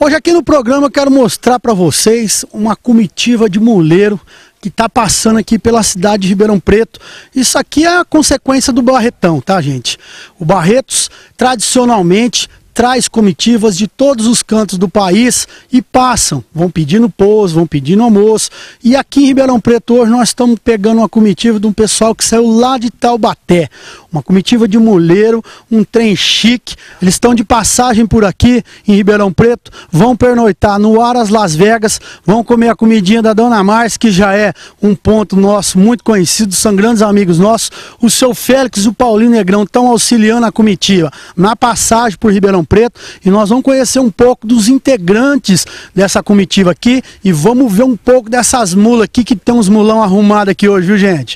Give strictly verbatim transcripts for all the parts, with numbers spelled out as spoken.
Hoje aqui no programa eu quero mostrar para vocês uma comitiva de muleiro que está passando aqui pela cidade de Ribeirão Preto. Isso aqui é a consequência do Barretão, tá, gente? O Barretos, tradicionalmente, traz comitivas de todos os cantos do país e passam, vão pedindo pouso, vão pedindo almoço. E aqui em Ribeirão Preto hoje nós estamos pegando uma comitiva de um pessoal que saiu lá de Taubaté. Uma comitiva de muleiro, um trem chique. Eles estão de passagem por aqui em Ribeirão Preto, vão pernoitar no Aras Las Vegas, vão comer a comidinha da Dona Márcia, que já é um ponto nosso muito conhecido, são grandes amigos nossos. O seu Félix e o Paulinho Negrão estão auxiliando a comitiva na passagem por Ribeirão Preto, e nós vamos conhecer um pouco dos integrantes dessa comitiva aqui e vamos ver um pouco dessas mulas aqui, que tem uns mulão arrumados aqui hoje, viu, gente?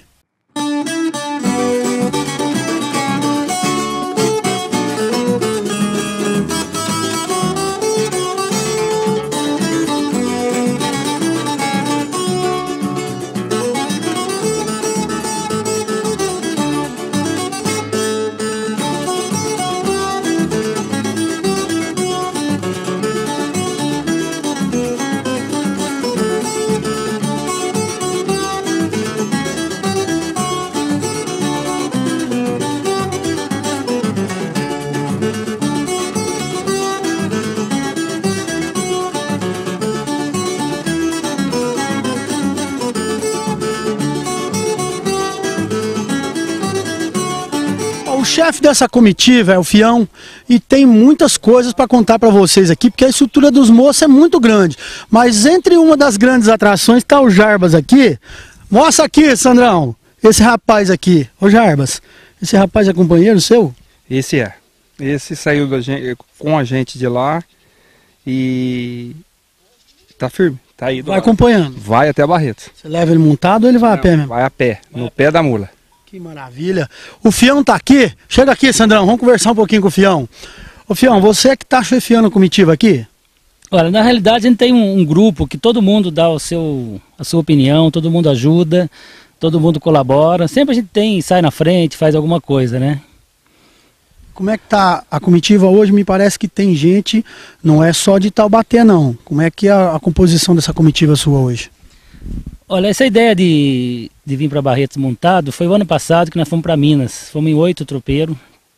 O chefe dessa comitiva é o Fião e tem muitas coisas para contar para vocês aqui, porque a estrutura dos moços é muito grande. Mas entre uma das grandes atrações está o Jarbas aqui. Mostra aqui, Sandrão, esse rapaz aqui. Ô Jarbas, esse rapaz é companheiro seu? Esse é. Esse saiu da gente, com a gente de lá e tá firme. Tá aí do Vai lado. acompanhando? Vai até Barretos. Você leva ele montado ou ele vai Não, a pé mesmo? vai a pé, vai no a pé. pé da mula. Que maravilha. O Fião tá aqui. Chega aqui, Sandrão, vamos conversar um pouquinho com o Fião. Ô Fião, você é que tá chefiando a comitiva aqui? Olha, na realidade a gente tem um, um grupo que todo mundo dá o seu, a sua opinião, todo mundo ajuda, todo mundo colabora. Sempre a gente tem, sai na frente, faz alguma coisa, né? Como é que tá a comitiva hoje? Me parece que tem gente, não é só de Taubaté não. Como é que é a, a composição dessa comitiva sua hoje? Olha, essa ideia de, de vir para Barretos montado foi o ano passado que nós fomos para Minas. Fomos em oito tropeiros.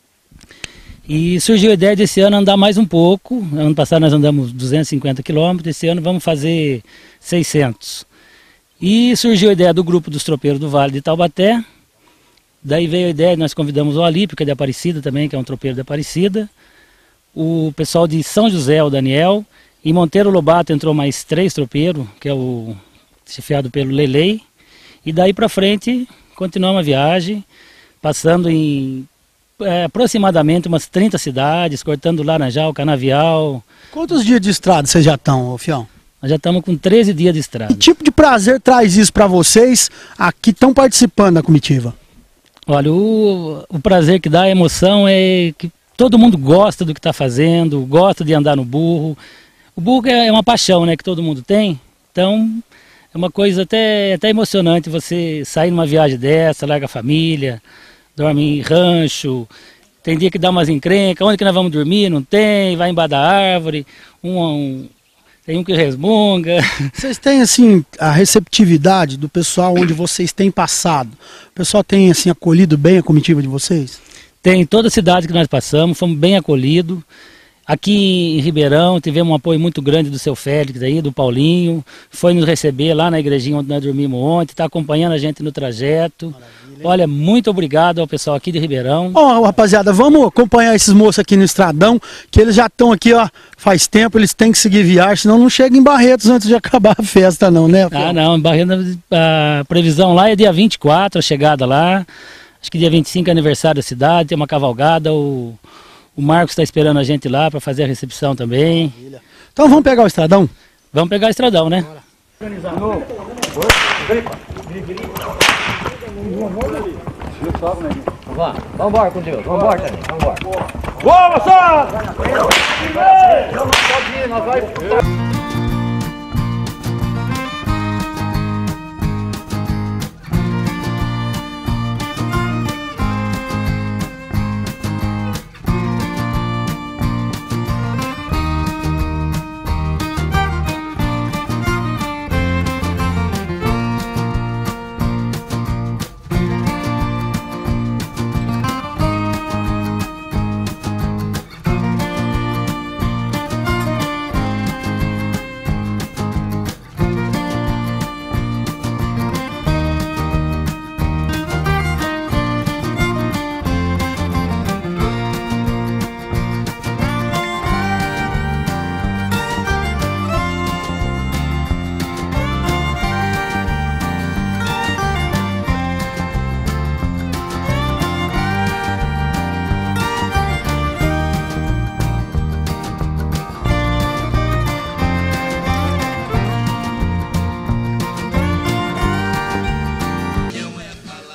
E surgiu a ideia desse ano andar mais um pouco. Ano passado nós andamos duzentos e cinquenta quilômetros, esse ano vamos fazer seiscentos. E surgiu a ideia do grupo dos tropeiros do Vale de Taubaté. Daí veio a ideia, nós convidamos o Alípio, que é de Aparecida também, que é um tropeiro de Aparecida. O pessoal de São José, o Daniel. E Monteiro Lobato entrou mais três tropeiros, que é o chefiado pelo Lelei. E daí para frente continuamos a viagem, passando em é, aproximadamente umas trinta cidades, cortando Laranjal, Canavial. Quantos dias de estrada vocês já estão, Fião? Nós já estamos com treze dias de estrada. Que tipo de prazer traz isso para vocês aqui estão participando da comitiva? Olha, o, o prazer que dá, a emoção é que todo mundo gosta do que está fazendo, gosta de andar no burro. O burro é uma paixão, né, que todo mundo tem, então é uma coisa até, até emocionante você sair numa viagem dessa, larga a família, dorme em rancho, tem dia que dá umas encrencas, onde que nós vamos dormir? Não tem, vai embaixo da árvore, um, um, tem um que resmunga. Vocês têm assim a receptividade do pessoal onde vocês têm passado? O pessoal tem assim acolhido bem a comitiva de vocês? Tem, toda a cidade que nós passamos, fomos bem acolhidos. Aqui em Ribeirão tivemos um apoio muito grande do seu Félix aí, do Paulinho, foi nos receber lá na igrejinha onde nós dormimos ontem, está acompanhando a gente no trajeto. Maravilha. Olha, muito obrigado ao pessoal aqui de Ribeirão. Ó, rapaziada, vamos acompanhar esses moços aqui no Estradão, que eles já estão aqui, ó, faz tempo, eles têm que seguir viagem, senão não chegam em Barretos antes de acabar a festa não, né? Ah, não, em Barretos a previsão lá é dia vinte e quatro, a chegada lá, acho que dia vinte e cinco é aniversário da cidade, tem uma cavalgada, o... O Marcos está esperando a gente lá para fazer a recepção também. Maravilha. Então vamos pegar o Estradão? Vamos pegar o Estradão, né? Vamos embora com Deus, vamos embora também, vamos embora. Boa, moçada!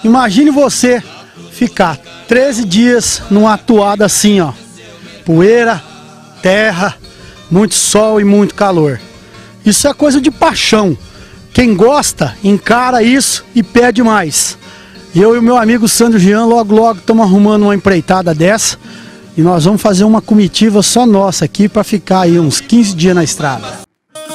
Imagine você ficar treze dias numa atuada assim, ó. Poeira, terra, muito sol e muito calor. Isso é coisa de paixão. Quem gosta, encara isso e pede mais. Eu e o meu amigo Sandro Jean logo logo estamos arrumando uma empreitada dessa. E nós vamos fazer uma comitiva só nossa aqui para ficar aí uns quinze dias na estrada.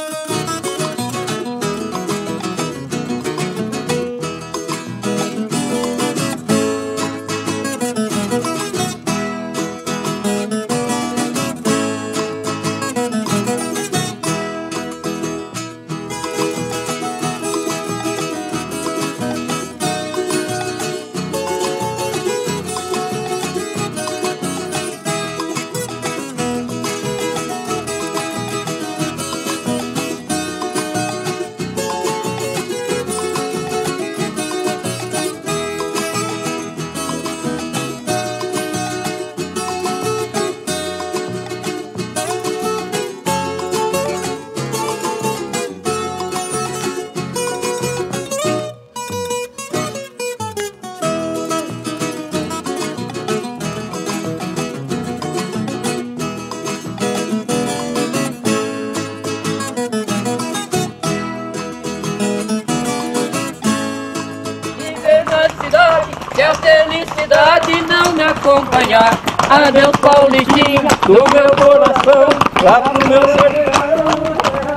Se a felicidade não me acompanhar, adeus Paulistinha, do meu coração, lá pro meu sertão.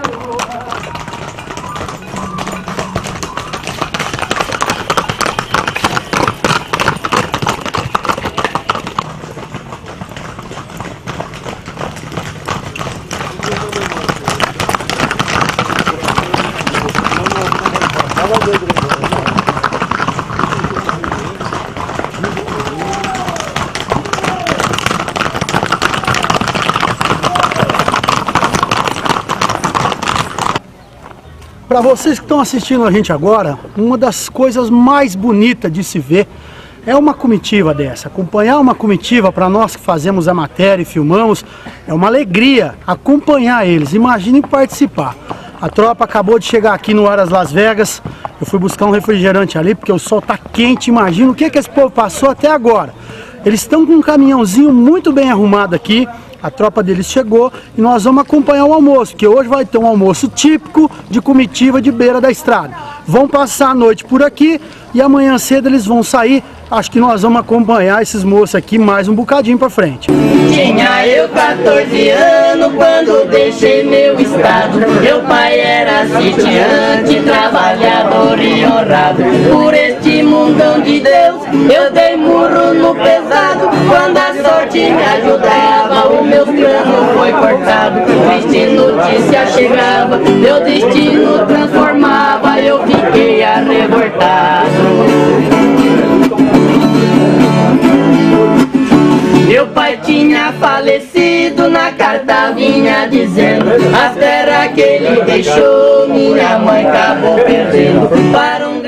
Para vocês que estão assistindo a gente agora, uma das coisas mais bonitas de se ver é uma comitiva dessa. Acompanhar uma comitiva, para nós que fazemos a matéria e filmamos, é uma alegria acompanhar eles. Imaginem participar. A tropa acabou de chegar aqui no Aras Las Vegas. Eu fui buscar um refrigerante ali porque o sol tá quente. Imagina o que, que esse povo passou até agora. Eles estão com um caminhãozinho muito bem arrumado aqui. A tropa deles chegou e nós vamos acompanhar o almoço, que hoje vai ter um almoço típico de comitiva de beira da estrada. Vão passar a noite por aqui e amanhã cedo eles vão sair. Acho que nós vamos acompanhar esses moços aqui mais um bocadinho pra frente. Tinha eu quatorze anos quando deixei meu estado. Meu pai era sitiante, trabalhador e honrado. Por este mundão de Deus eu dei murro no pesado. Quando a sorte me ajudava, o meu plano foi cortado. Triste notícia chegava, meu destino transformava. Eu fiquei arrevoltado. Meu pai tinha falecido, na carta vinha dizendo: as terras que ele deixou, minha mãe acabou perdendo. Para